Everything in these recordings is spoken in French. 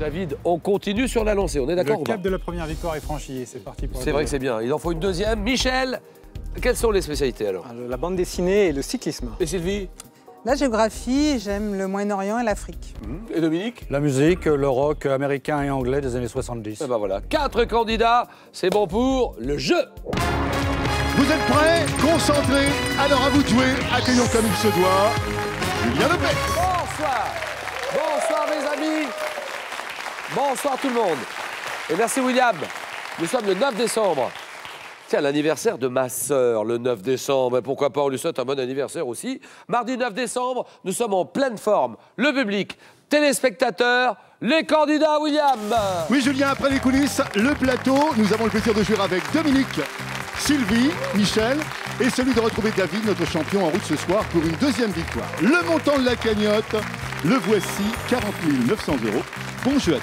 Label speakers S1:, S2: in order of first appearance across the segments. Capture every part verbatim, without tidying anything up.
S1: David, on continue sur la lancée, on est d'accord?
S2: Le cap de la première victoire est franchi, c'est parti pour...
S1: C'est vrai que c'est bien, il en faut une deuxième. Michel, quelles sont les spécialités alors?
S3: La bande dessinée et le cyclisme.
S1: Et Sylvie?
S4: La géographie, j'aime le Moyen-Orient et l'Afrique.
S1: Mmh. Et Dominique?
S5: La musique, le rock américain et anglais des années soixante-dix.
S1: Et ben voilà, quatre candidats, c'est bon pour le jeu.
S6: Vous êtes prêts? Concentrés? Alors à vous de jouer, accueillons comme il se doit Julien Lepais.
S1: Bonsoir. Bonsoir mes amis. Bonsoir tout le monde. Et merci William. Nous sommes le neuf décembre. Tiens, l'anniversaire de ma sœur, le neuf décembre. Et pourquoi pas, on lui souhaite un bon anniversaire aussi. Mardi neuf décembre, nous sommes en pleine forme. Le public, téléspectateurs, les candidats, William.
S6: Oui, Julien, après les coulisses, le plateau. Nous avons le plaisir de jouer avec Dominique, Sylvie, Michel et celui de retrouver David, notre champion en route ce soir pour une deuxième victoire. Le montant de la cagnotte, le voici, quarante mille neuf cents euros. Bon jeu à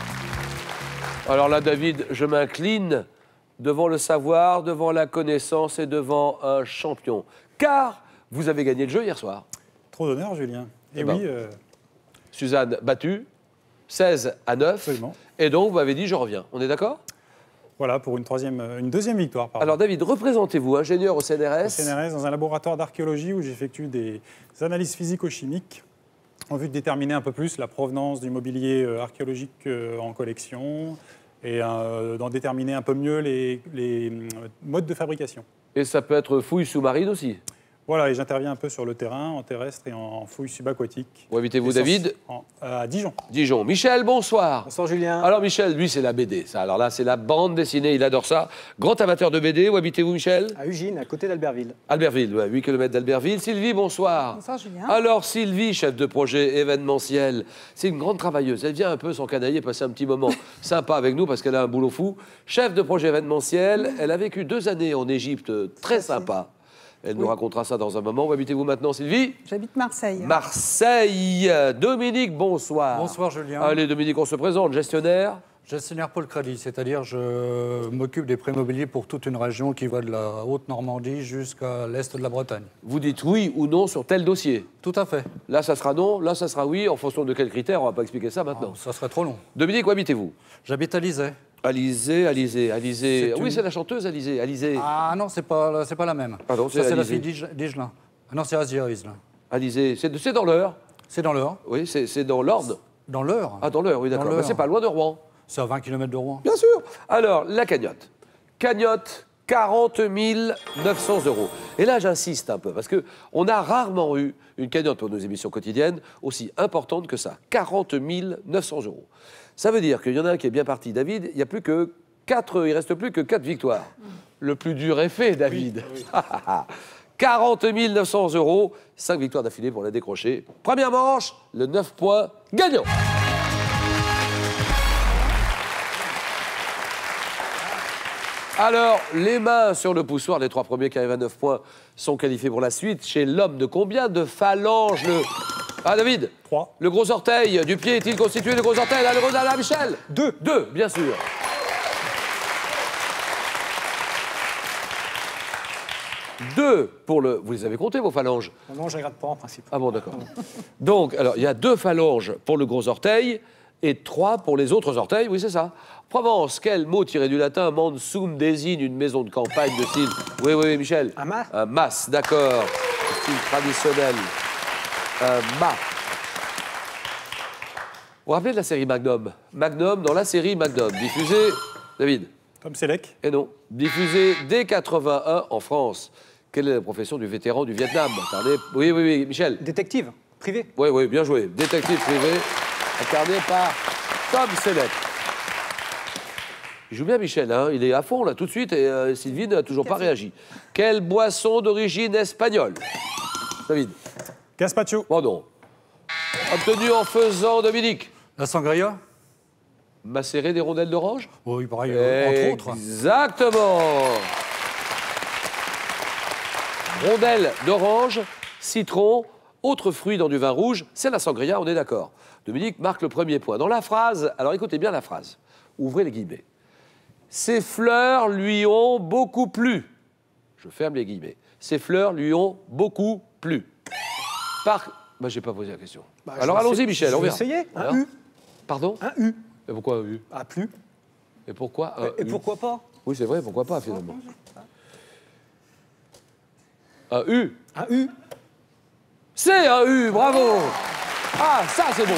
S6: tous.
S1: Alors là, David, je m'incline devant le savoir, devant la connaissance et devant un champion. Car vous avez gagné le jeu hier soir.
S2: Trop d'honneur, Julien. Et
S1: Eh
S2: oui...
S1: ben,
S2: euh...
S1: Suzanne battue, seize à neuf.
S2: Absolument.
S1: Et donc, vous m'avez dit, je reviens. On est d'accord?
S2: Voilà, pour une, troisième, une deuxième victoire. Pardon.
S1: Alors, David, représentez-vous, ingénieur au C N R S.
S2: Au C N R S, dans un laboratoire d'archéologie où j'effectue des analyses physico-chimiques en vue de déterminer un peu plus la provenance du mobilier euh, archéologique euh, en collection et euh, d'en déterminer un peu mieux les, les euh, modes de fabrication.
S1: Et ça peut être fouille sous-marine aussi.
S2: Voilà, et j'interviens un peu sur le terrain, en terrestre et en fouille subaquatique.
S1: Où habitez-vous,
S2: Et
S1: David?
S2: en, À Dijon.
S1: Dijon. Michel, bonsoir.
S3: Bonsoir, Julien.
S1: Alors, Michel, lui, c'est la B D. Ça. Alors là, c'est la bande dessinée, il adore ça. Grand amateur de B D. Où habitez-vous, Michel?
S3: À Ugine, à côté d'Albertville.
S1: Albertville, ouais, huit kilomètres d'Albertville. Sylvie, bonsoir.
S4: Bonsoir, Julien.
S1: Alors, Sylvie, chef de projet événementiel, c'est une grande travailleuse. Elle vient un peu s'encanailler, passer un petit moment sympa avec nous parce qu'elle a un boulot fou. Chef de projet événementiel, elle a vécu deux années en Égypte, très sympa. Elle nous
S4: Oui.
S1: racontera ça dans un moment. Où habitez-vous maintenant, Sylvie?
S4: J'habite Marseille.
S1: Marseille. Dominique, bonsoir.
S5: Bonsoir, Julien.
S1: Allez, Dominique, on se présente. Gestionnaire?
S5: Gestionnaire Pôle Crédit, c'est-à-dire je m'occupe des prêts immobiliers pour toute une région qui va de la Haute-Normandie jusqu'à l'est de la Bretagne.
S1: Vous dites oui ou non sur tel dossier?
S5: Tout à fait.
S1: Là, ça sera non. Là, ça sera oui. En fonction de quels critères? On ne va pas expliquer ça maintenant.
S5: Ah, ça serait trop long.
S1: Dominique, où habitez-vous?
S5: J'habite à Lizay.
S1: Alizé, Alizé, Alizé.
S5: C'est
S1: Oui,
S5: une-
S1: c'est la chanteuse Alizé. Alizé.
S5: Ah non, c'est pas, c'est pas la même.
S1: Pardon, c'est
S5: Ça, c'est la
S1: Alizé.
S5: fille d'Ige- d'Igelin. Ah non, c'est Asia Iselin.
S1: Alizé. C'est c'est dans l'Eure.
S5: C'est dans l'Eure.
S1: Oui, c'est c'est dans l'Orne.
S5: Dans l'Eure.
S1: Ah, dans l'Eure, oui, d'accord.
S5: l'Eure.
S1: Mais c'est pas loin de Rouen.
S5: C'est à vingt kilomètres de Rouen.
S1: Bien sûr. Alors, la cagnotte. Cagnotte, quarante mille neuf cents euros. Et là, j'insiste un peu, parce qu'on a rarement eu une cagnotte pour nos émissions quotidiennes aussi importante que ça. quarante mille neuf cents euros. Ça veut dire qu'il y en a un qui est bien parti, David. Il n'y a plus que quatre, il reste plus que quatre victoires. Le plus dur est fait, David. Oui, oui. quarante mille neuf cents euros, cinq victoires d'affilée pour la décrocher. Première manche, le neuf points gagnant. Alors, les mains sur le poussoir, les trois premiers qui arrivent à neuf points sont qualifiés pour la suite. Chez l'homme de combien de phalanges le... Ah, David?
S2: Trois.
S1: Le gros orteil du pied est-il constitué de gros orteils? Là, le gros là, Michel?
S2: Deux.
S1: Deux, bien sûr. Deux pour le... Vous les avez comptés, vos phalanges?
S3: Non, je ne regarde pas en principe.
S1: Ah bon, d'accord. Donc, alors, il y a deux phalanges pour le gros orteil et trois pour les autres orteils. Oui, c'est ça. Provence, quel mot tiré du latin mansum désigne une maison de campagne de style... Oui, oui, oui, Michel.
S3: Un mas.
S1: Un mas, d'accord. Style traditionnel. Un mas. Vous vous rappelez de la série Magnum? Magnum, dans la série Magnum, diffusée... David?
S2: Tom Selleck.
S1: Et non. Diffusée dès quatre-vingt-un en France. Quelle est la profession du vétéran du Vietnam? Attendez. Oui, oui, oui, Michel.
S3: Détective, privé.
S1: Oui, oui, bien joué. Détective privé, incarné par Tom Selleck. Il joue bien, Michel, hein. Il est à fond, là, tout de suite, et euh, Sylvie n'a toujours pas réagi. Quelle boisson d'origine espagnole? David?
S2: Gaspacho.
S1: Bon, non. Obtenu en faisant Dominique?
S5: La sangria?
S1: Macérer des rondelles d'orange?
S5: Oui, pareil, euh, entre autres.
S1: Exactement. Rondelles d'orange, citron, autres fruits dans du vin rouge, c'est la sangria, on est d'accord. Dominique marque le premier point. Dans la phrase, alors écoutez bien la phrase, ouvrez les guillemets. Ces fleurs lui ont beaucoup plu. Je ferme les guillemets. Ces fleurs lui ont beaucoup plu. Par... Bah, j'ai pas posé la question.
S3: Bah,
S1: alors
S3: je vais
S1: allons-y,
S3: essayer-
S1: Michel,
S3: je
S1: on
S3: vais
S1: verra.
S3: essayer. Un
S1: Alors
S3: U.
S1: Pardon?
S3: Un U.
S1: Et pourquoi un U?
S3: A plus.
S1: Et pourquoi un
S3: Et
S1: U?
S3: pourquoi pas?
S1: Oui, c'est vrai, pourquoi pas, finalement. Un U.
S3: Un U.
S1: C'est un U, bravo. Ah, ça, c'est bon.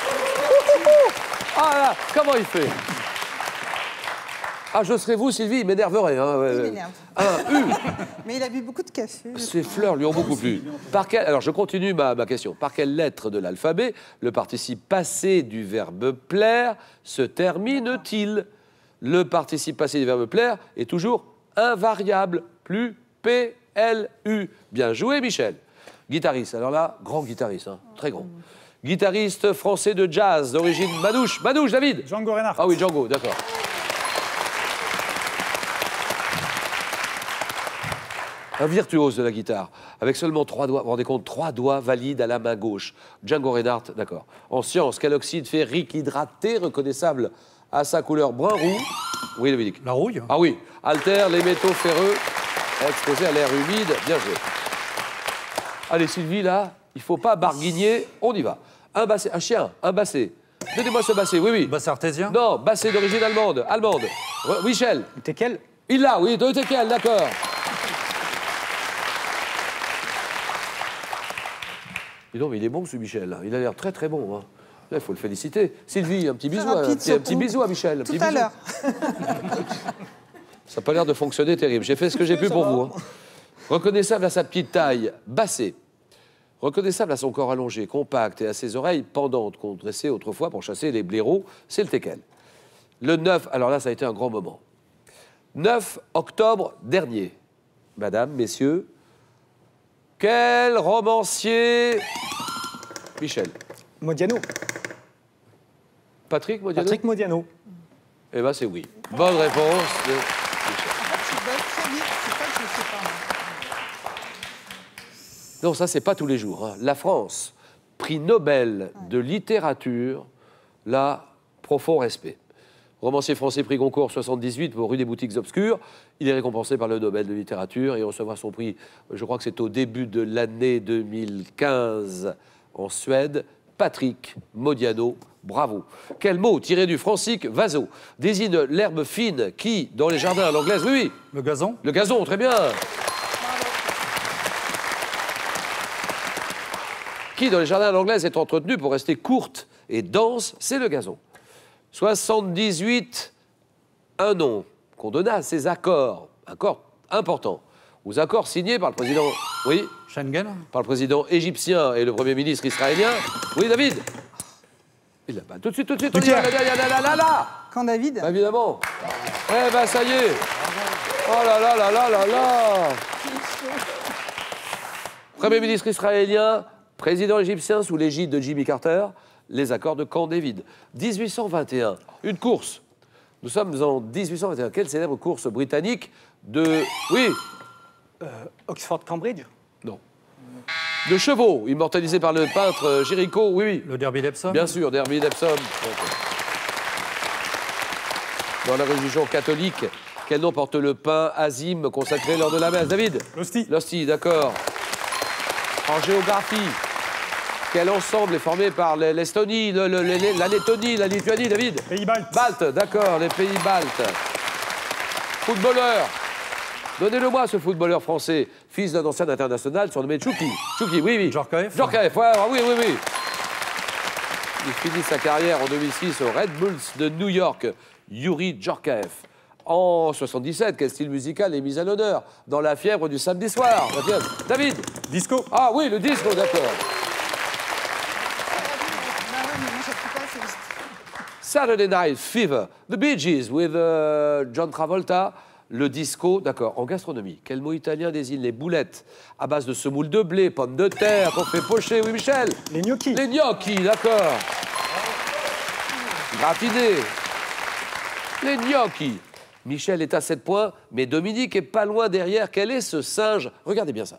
S1: Ah là, comment il fait? Ah, je serais vous, Sylvie, il m'énerverait. Hein.
S4: Il m'énerve.
S1: Un U.
S4: Mais il a bu beaucoup de café. je
S1: Ces
S4: crois.
S1: fleurs lui ont beaucoup plu. Par quel... Alors, je continue ma, ma question. Par quelle lettre de l'alphabet le participe passé du verbe plaire se termine-t-il? Le participe passé du verbe plaire est toujours invariable, plus P L U. Bien joué, Michel. Guitariste, alors là, grand guitariste, hein, très grand. Guitariste français de jazz d'origine manouche. Manouche, David.
S2: Django Reinhardt.
S1: Ah oui, Django, d'accord. Un virtuose de la guitare, avec seulement trois doigts, vous vous rendez compte, trois doigts valides à la main gauche. Django Reinhardt, d'accord. En sciences, quel oxyde ferrique hydraté reconnaissable à sa couleur brun-roux? Oui, Dominique.
S5: La rouille.
S1: Ah oui, altère les métaux ferreux exposés à l'air humide. Bien joué. Allez, Sylvie, là, il ne faut pas barguigner, on y va. Un basset, un chien, un basset. Donnez-moi ce basset, oui, oui.
S5: Basset artésien.
S1: Non, basset d'origine allemande. Allemande. Re- Michel.
S3: T'es quel?
S1: Il l'a, oui, de quel, d'accord. Dis donc, mais il est bon, ce Michel. Là. Il a l'air très, très bon. Hein. Là, il faut le féliciter. Sylvie, un petit bisou,
S4: rapide,
S1: un petit, un petit
S4: surtout.
S1: bisou à Michel. Un
S4: Tout
S1: petit
S4: à
S1: bisou.
S4: l'heure.
S1: Ça n'a pas l'air de fonctionner terrible. J'ai fait ce que j'ai pu pour vous. Hein. Reconnaissable à sa petite taille, basset. Reconnaissable à son corps allongé, compact et à ses oreilles pendantes qu'on dressait autrefois pour chasser les blaireaux, c'est le teckel. Le neuf, alors là, ça a été un grand moment. neuf octobre dernier, Madame, Messieurs, quel romancier... Michel.
S3: Modiano.
S1: Patrick Modiano?
S3: Patrick Modiano.
S1: Eh bien, c'est oui. Bonne réponse de Michel.
S4: En fait, je bosse très vite, c'est ça que je sais pas.
S1: Non, ça, c'est pas tous les jours. Hein. La France, prix Nobel de littérature, là, profond respect. Romancier français, prix Goncourt soixante-dix-huit pour Rue des Boutiques Obscures. Il est récompensé par le Nobel de littérature et recevra son prix, je crois que c'est au début de l'année deux mille quinze en Suède. Patrick Modiano, bravo. Quel mot tiré du francique vaso désigne l'herbe fine qui, dans les jardins à l'anglaise, oui, oui,
S5: Le gazon.
S1: le gazon, très bien. Qui, dans les jardins à l'anglaise, est entretenu pour rester courte et dense, c'est le gazon. soixante-dix-huit, un nom qu'on donna à ces accords, accords importants, aux accords signés par le président, oui,
S5: Schengen.
S1: par le président égyptien et le premier ministre israélien. Oui, David. Il l'a pas. Tout de suite, tout de suite, on y va, là, là, là, là, là, là.
S4: Quand David
S1: Bah, évidemment. Eh ben, ça y est. Oh là là là là là là. Premier ministre israélien, président égyptien sous l'égide de Jimmy Carter, les accords de Camp David. dix-huit cent vingt et un, une course. Nous sommes en dix-huit cent vingt et un. Quelle célèbre course britannique de... Oui,
S3: Oxford-Cambridge.
S1: non. De chevaux, immortalisé par le peintre euh, Géricault. Oui, oui.
S5: Le derby d'Epsom.
S1: Bien sûr, Derby d'Epsom. Dans la religion catholique, quel nom porte le pain azime consacré lors de la messe? David?
S2: L'hostie.
S1: L'hostie, d'accord. En géographie, quel ensemble est formé par le- l'Estonie, le- le- le- la Lettonie, la Lituanie, David?
S2: Pays baltes.
S1: Baltes, d'accord, les pays baltes. Footballeur. Donnez-le-moi, ce footballeur français, fils d'un ancien international surnommé Tchouki. Tchouki, oui, oui.
S5: Djorkaeff.
S1: Djorkaeff, ouais, oui, oui, oui. Il finit sa carrière en deux mille six au Red Bulls de New York. Yuri Djorkaeff. En soixante-dix-sept, quel style musical est mis à l'honneur dans La fièvre du samedi soir? La fièvre. David?
S2: Disco.
S1: Ah oui, le disco, d'accord.
S4: Bah ouais, mais moi, j'appuie pas, c'est juste.
S1: Saturday Night Fever, The Bee Gees with euh, John Travolta, le disco, d'accord. En gastronomie, quel mot italien désigne les boulettes à base de semoule de blé, pommes de terre, qu'on fait pocher? Oui, Michel?
S3: Les gnocchis.
S1: Les gnocchis, d'accord. Gratiné. Les gnocchis. Michel est à sept points, mais Dominique est pas loin derrière. Quel est ce singe? Regardez bien ça.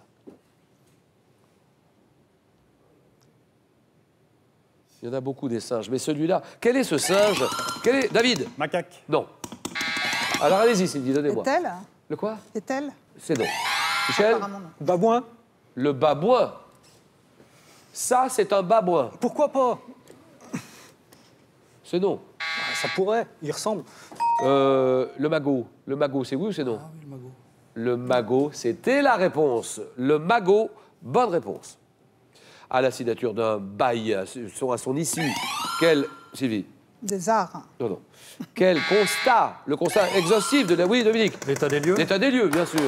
S1: Il y en a beaucoup des singes, mais celui-là, quel est ce singe? Quel est... David?
S2: Macaque.
S1: Non. Alors allez-y, Sylvie, donnez-moi.
S4: Est-elle
S1: Le quoi?
S4: Est-elle
S1: C'est non. Michel?
S4: Apparemment non.
S3: Babouin.
S1: Le babouin. Ça, c'est un babouin.
S3: Pourquoi pas?
S1: C'est non.
S3: Ah, Ça pourrait, il ressemble.
S1: Euh, le magot. Le magot, c'est oui ou c'est non?
S5: Ah oui, le magot.
S1: Le magot, c'était la réponse. Le magot, bonne réponse. À la signature d'un bail, à son, à son issue, quel... Sylvie?
S4: Des arts.
S1: Non, non. Quel constat? Le constat exhaustif de la... Oui, Dominique?
S5: L'état des lieux.
S1: L'état des lieux, bien sûr.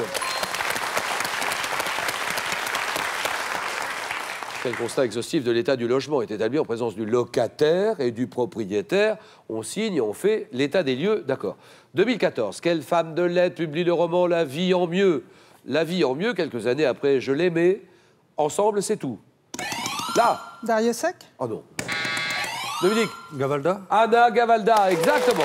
S1: Quel constat exhaustif de l'état du logement est établi en présence du locataire et du propriétaire. On signe, on fait l'état des lieux, d'accord. deux mille quatorze, quelle femme de lettres publie le roman La vie en mieux? La vie en mieux, quelques années après Je l'aimais. Ensemble, c'est tout. Là.
S4: Dariussec.
S1: Oh non. Dominique?
S5: Gavalda.
S1: Anna Gavalda, exactement.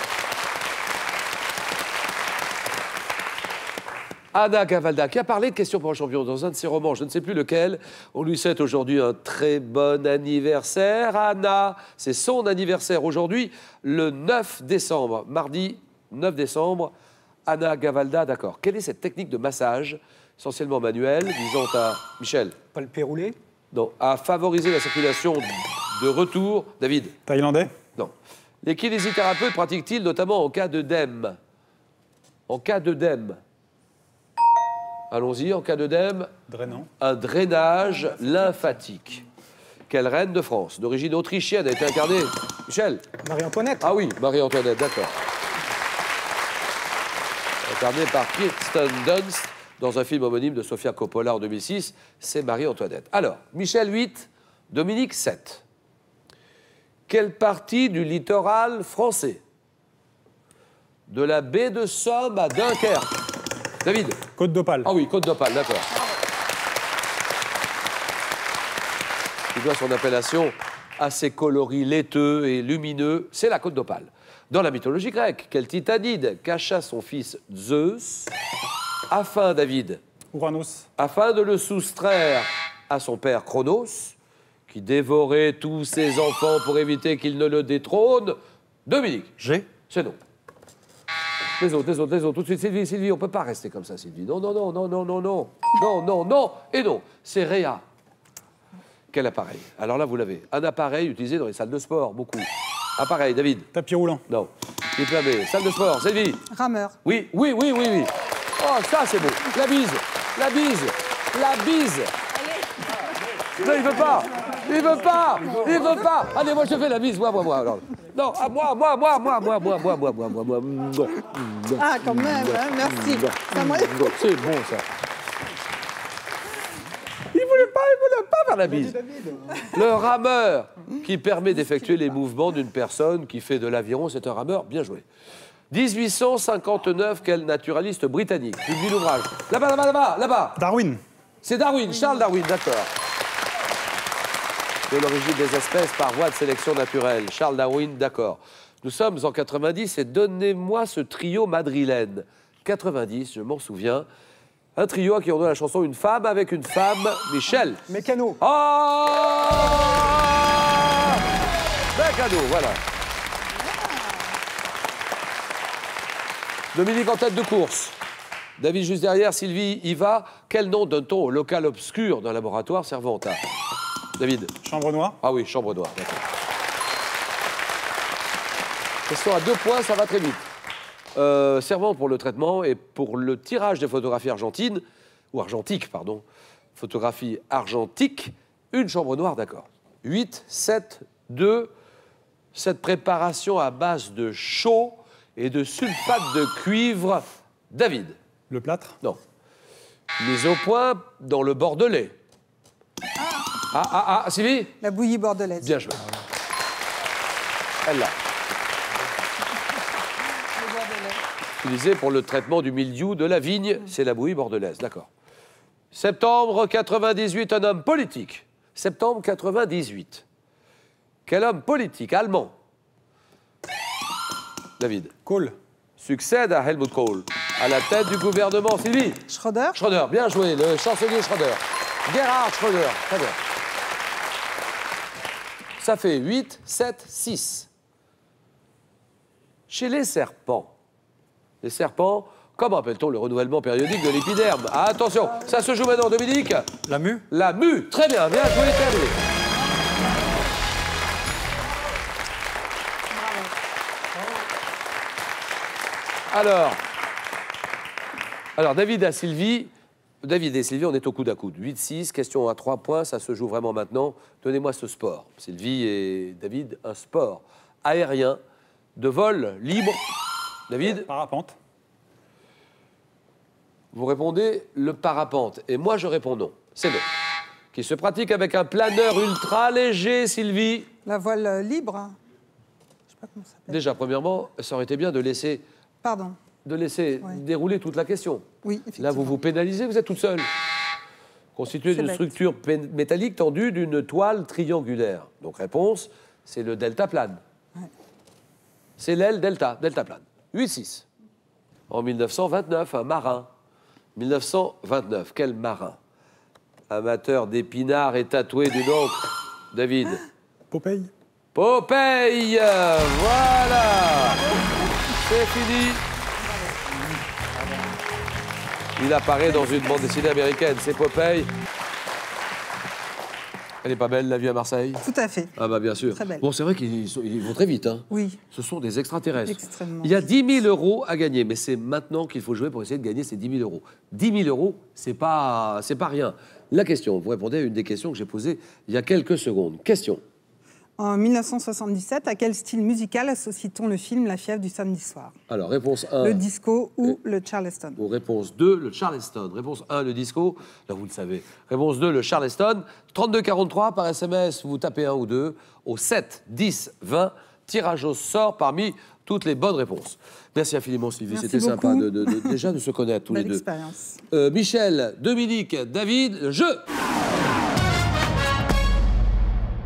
S1: Anna Gavalda, qui a parlé de Question pour un champion dans un de ses romans, je ne sais plus lequel. On lui souhaite aujourd'hui un très bon anniversaire. Anna, c'est son anniversaire aujourd'hui, le neuf décembre, mardi neuf décembre. Anna Gavalda, d'accord. Quelle est cette technique de massage, essentiellement manuelle, visant à... Michel?
S3: Pas le péroulé.
S1: Non, à favoriser la circulation de retour. David?
S2: Thaïlandais.
S1: Non. Les kinésithérapeutes pratiquent-ils notamment en cas d'œdème? En cas d'œdème. Allons-y, en cas d'œdème,
S2: Drainant.
S1: un drainage lymphatique. Quelle reine de France, d'origine autrichienne, a été incarnée? Michel?
S3: Marie-Antoinette.
S1: Ah oui, Marie-Antoinette, d'accord. Incarnée par Kirsten Dunst dans un film homonyme de Sofia Coppola en deux mille six, c'est Marie-Antoinette. Alors, Michel huit, Dominique sept. Quelle partie du littoral français, de la baie de Somme à Dunkerque? David?
S2: Côte d'Opale.
S1: Ah oui, Côte d'Opale, d'accord. Qui doit son appellation à ses coloris laiteux et lumineux, c'est la Côte d'Opale. Dans la mythologie grecque, quel titanide cacha son fils Zeus afin, David,
S2: Ouranos.
S1: afin de le soustraire à son père Chronos, qui dévorait tous ses enfants pour éviter qu'il ne le détrône? Dominique?
S5: G.
S1: C'est non. Les autres, les autres, les autres. Tout de suite, Sylvie, Sylvie, on ne peut pas rester comme ça, Sylvie. Non, non, non, non, non, non, non. Non, non, non et non. C'est Réa. Quel appareil? Alors là, vous l'avez. Un appareil utilisé dans les salles de sport, beaucoup. Appareil, David?
S2: Tapis roulant.
S1: Non. Diplômé. Salle de sport, Sylvie?
S4: Rameur.
S1: Oui, oui, oui, oui, oui. Oh, ça, c'est beau. La bise. La bise. La bise. Non, il veut pas. Il veut pas. Il veut pas. Allez, moi, je fais la bise. Moi, moi, moi. Alors. Non, à moi, moi, moi, moi, moi, moi, moi, moi, moi, moi, moi.
S4: Ah, quand même, hein, merci. Ça m'a-
S1: C'est bon, ça. Il voulait pas, il voulait pas faire la bise. Le rameur qui permet d'effectuer les mouvements d'une personne qui fait de l'aviron, c'est un rameur. Bien joué. dix-huit cent cinquante-neuf, quel naturaliste britannique publie l'ouvrage? Là-bas, là-bas, là-bas, là-bas.
S2: Darwin.
S1: C'est Darwin, Charles Darwin, d'accord. De l'origine des espèces par voie de sélection naturelle. Charles Darwin, d'accord. Nous sommes en quatre-vingt-dix et donnez-moi ce trio madrilène. quatre-vingt-dix, je m'en souviens. Un trio à qui on donne la chanson Une femme avec une femme. Michel.
S3: Mécano.
S1: Oh Mécano, voilà. Dominique en tête de course. David juste derrière, Sylvie y va. Quel nom donne-t-on au local obscur d'un laboratoire servant à... David?
S2: Chambre noire.
S1: Ah oui, chambre noire, d'accord. Question à deux points, ça va très vite. Euh, servant pour le traitement et pour le tirage des photographies argentines, ou argentiques, pardon, photographies argentiques, une chambre noire, d'accord. huit, sept, deux, cette préparation à base de chaux et de sulfate de cuivre. David?
S2: Le plâtre.
S1: Non. Mise au point dans le Bordelais. Ah, ah, ah, Sylvie?
S4: La bouillie bordelaise.
S1: Bien joué. Elle l'a. Utilisée pour le traitement du mildiou de la vigne, c'est la bouillie bordelaise, d'accord. Septembre quatre-vingt-dix-huit, un homme politique. Septembre quatre-vingt-dix-huit. Quel homme politique allemand? David?
S2: Kohl.
S1: Succède à Helmut Kohl, à la tête du gouvernement. Sylvie?
S4: Schröder.
S1: Schröder, bien joué, le chancelier Schröder. Gerhard Schröder, très bien. Ça fait huit, sept, six. Chez les serpents, les serpents, comment appelle-t-on le renouvellement périodique de l'épiderme? Ah, attention, ça se joue maintenant, Dominique.
S5: La mue.
S1: La mue, très bien, bien joué, terminé. Alors, alors, David à Sylvie. David et Sylvie, on est au coude à coude. huit six, question à trois points, ça se joue vraiment maintenant. Donnez-moi ce sport. Sylvie et David, un sport aérien de vol libre. David,
S2: Parapente.
S1: vous répondez le parapente. Et moi, je réponds non. C'est non. Qui se pratique avec un planeur ultra léger, Sylvie.
S4: La voile euh, libre. hein. Je sais pas comment ça s'appelle.
S1: Déjà, premièrement, ça aurait été bien de laisser,
S4: Pardon.
S1: de laisser
S4: Ouais.
S1: dérouler toute la question.
S4: Oui,
S1: Là,
S4: effectivement.
S1: vous vous pénalisez, vous êtes toute seule. Constituée
S4: C'est
S1: d'une
S4: bête.
S1: structure pén- métallique tendue d'une toile triangulaire. Donc, réponse, c'est le deltaplane.
S4: Ouais.
S1: C'est l'aile delta, deltaplane. huit six. En mille neuf cent vingt-neuf, un marin. mille neuf cent vingt-neuf, quel marin? Amateur d'épinards et tatoué d'une encre. David.
S2: Popeye.
S1: Popeye. Voilà. C'est fini. Il apparaît dans une bande dessinée américaine. C'est Popeye. Elle est pas belle, la vie à Marseille?
S4: Tout à fait.
S1: Ah bah bien sûr.
S4: Très belle.
S1: Bon, c'est vrai qu'ils sont- ils vont très vite. Hein.
S4: Oui.
S1: Ce sont des extraterrestres.
S4: Extrêmement.
S1: Il y a dix mille euros à gagner, mais c'est maintenant qu'il faut jouer pour essayer de gagner ces dix mille euros. dix mille euros, c'est pas, c'est pas rien. La question, vous répondez à une des questions que j'ai posées il y a quelques secondes. Question.
S4: En mille neuf cent soixante-dix-sept, à quel style musical associe-t-on le film La fièvre du samedi soir?
S1: Alors, réponse un.
S4: Le disco ou le charleston?
S1: Ou réponse deux, le Charleston. Réponse un, le disco. Là, vous le savez. Réponse deux, le Charleston. trente-deux quarante-trois par S M S, vous tapez un ou deux. Au sept, dix, vingt, tirage au sort parmi toutes les bonnes réponses. Merci infiniment, Sylvie.
S4: Merci
S1: C'était sympa
S4: beaucoup.
S1: de, de- de- déjà de se connaître tous les
S4: Belle
S1: deux.
S4: expérience.
S1: Euh, Michel, Dominique, David, le jeu.